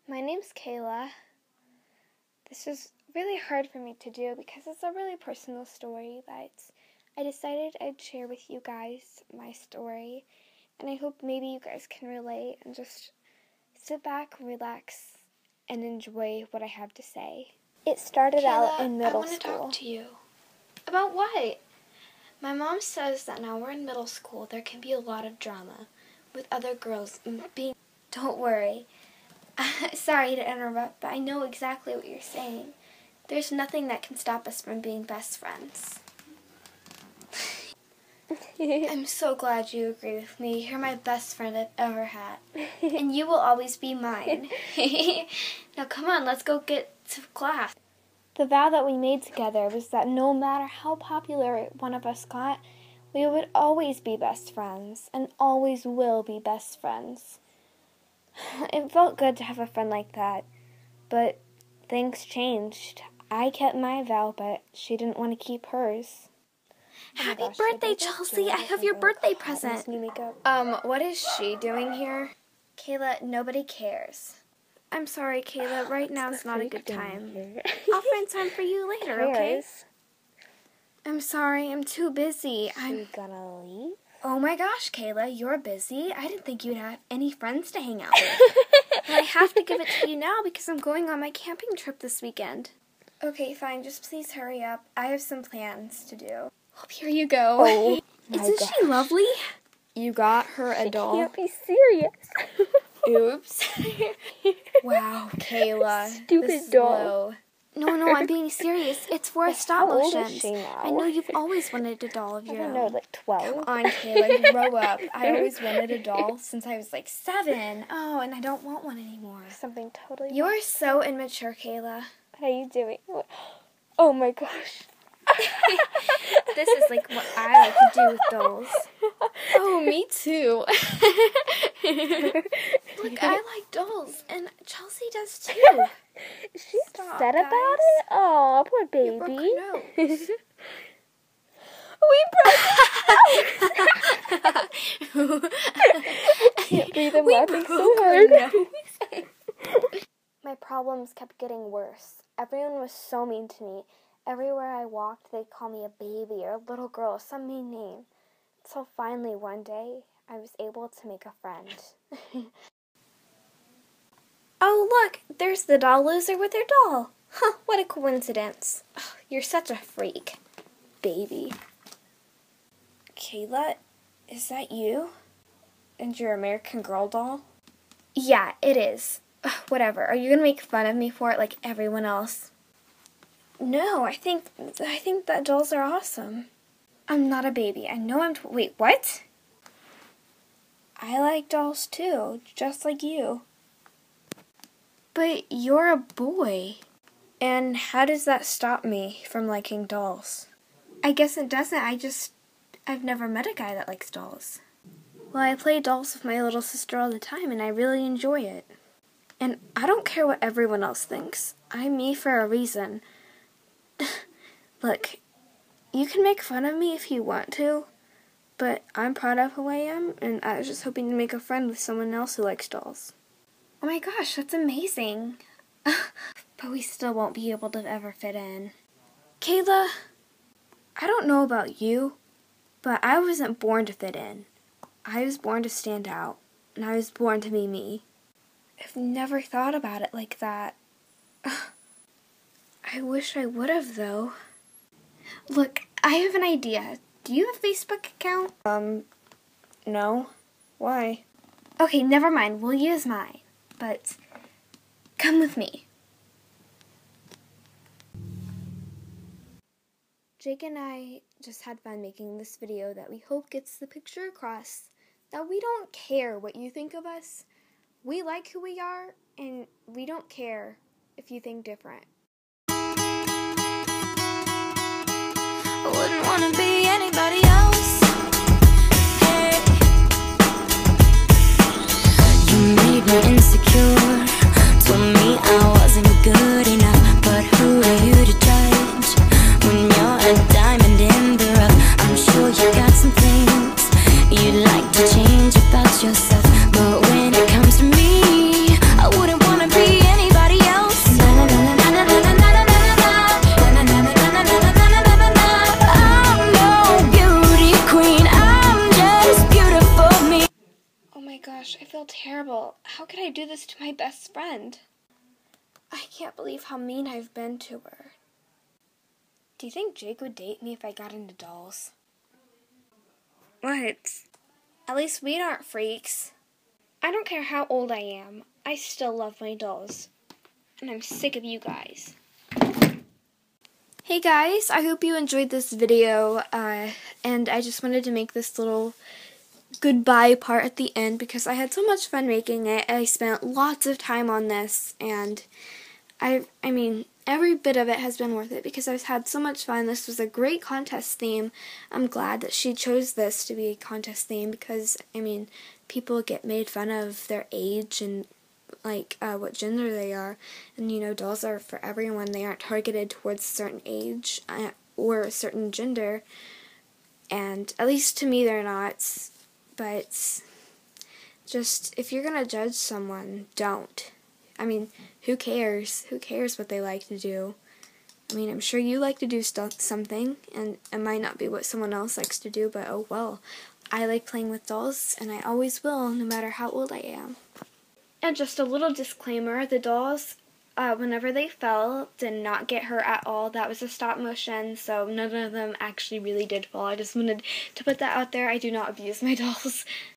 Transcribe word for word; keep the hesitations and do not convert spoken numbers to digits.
My name's Kayla. This is really hard for me to do because it's a really personal story, but I decided I'd share with you guys my story, and I hope maybe you guys can relate and just sit back, relax, and enjoy what I have to say. It started Kayla, out in middle I want to school. talk to you. About what? My mom says that now we're in middle school, there can be a lot of drama with other girls being... Don't worry. Sorry to interrupt, but I know exactly what you're saying. There's nothing that can stop us from being best friends. I'm so glad you agree with me. You're my best friend I've ever had. And you will always be mine. Now come on, let's go get to class. The vow that we made together was that no matter how popular one of us got, we would always be best friends, and always will be best friends. It felt good to have a friend like that, but things changed. I kept my vow, but she didn't want to keep hers. Happy oh gosh, birthday, Chelsea! I have your birthday present. Um, what is she doing here? Kayla, nobody cares. I'm sorry, Kayla. Right now is not a good time. I'll find time for you later, okay? I'm sorry. I'm too busy. I'm She gonna leave? Oh my gosh, Kayla, you're busy. I didn't think you'd have any friends to hang out with. But I have to give it to you now because I'm going on my camping trip this weekend. Okay, fine. Just please hurry up. I have some plans to do. Oh, here you go. Oh, Isn't gosh. she lovely? You got her a doll. Can't be serious. Oops. Wow, Kayla. Stupid this is doll. low. No, no, I'm being serious. It's for a stop How old motion. is she now? I know you've always wanted a doll of I your don't own. know, like twelve? Come on, Kayla, grow up. I always wanted a doll since I was like seven. Oh, and I don't want one anymore. Something totally You are so immature, Kayla. How are you doing? Oh my gosh. This is like what I like to do with dolls. Oh, me too. Look, I like dolls, and Chelsea does too. She's Stop, upset guys. about it? Oh, poor baby. You broke her nose. We broke it. I can't breathe. I'm We laughing so broke hard. her nose. My problems kept getting worse. Everyone was so mean to me. Everywhere I walked, they'd call me a baby or a little girl, some mean name. So finally, one day, I was able to make a friend. Oh, look, there's the doll loser with her doll. Huh, what a coincidence. Oh, you're such a freak, baby. Kayla, is that you? And your American Girl doll? Yeah, it is. Ugh, whatever. Are you going to make fun of me for it like everyone else? No, I think I think that dolls are awesome. I'm not a baby. I know I'm... Tw Wait, what? I like dolls too, just like you. But you're a boy. And how does that stop me from liking dolls? I guess it doesn't. I just... I've never met a guy that likes dolls. Well, I play dolls with my little sister all the time, and I really enjoy it. And I don't care what everyone else thinks. I'm me for a reason. Look, you can make fun of me if you want to, but I'm proud of who I am, and I was just hoping to make a friend with someone else who likes dolls. Oh my gosh, that's amazing. But we still won't be able to ever fit in. Kayla, I don't know about you, but I wasn't born to fit in. I was born to stand out, and I was born to be me. I've never thought about it like that. I wish I would have, though. Look, I have an idea. Do you have a Facebook account? Um, no. Why? Okay, never mind. We'll use mine. But come with me. Jake and I just had fun making this video that we hope gets the picture across that we don't care what you think of us. We like who we are, and we don't care if you think different. I wouldn't want to be anybody else. Hey, you made me insecure, told me I wasn't good enough. But who are you to judge when you're a diamond in the rough? I'm sure you got some things you'd like to change about yourself, but when it comes to me, I wouldn't want to be could I do this to my best friend? I can't believe how mean I've been to her. Do you think Jake would date me if I got into dolls? What? At least we aren't freaks. I don't care how old I am. I still love my dolls. And I'm sick of you guys. Hey guys, I hope you enjoyed this video. Uh, and I just wanted to make this little goodbye part at the end because I had so much fun making it. I spent lots of time on this, and I I mean, every bit of it has been worth it because I've had so much fun. This was a great contest theme. I'm glad that she chose this to be a contest theme because, I mean, people get made fun of their age and like uh, what gender they are, and you know, dolls are for everyone. They aren't targeted towards a certain age uh, or a certain gender, and at least to me they're not. But just, if you're gonna judge someone, don't. I mean, who cares? Who cares what they like to do? I mean, I'm sure you like to do stuff, something, and it might not be what someone else likes to do, but oh well. I like playing with dolls, and I always will, no matter how old I am. And just a little disclaimer, the dolls, uh, whenever they fell, did not get hurt at all. That was a stop motion, so none of them actually really did fall. I just wanted to put that out there. I do not abuse my dolls.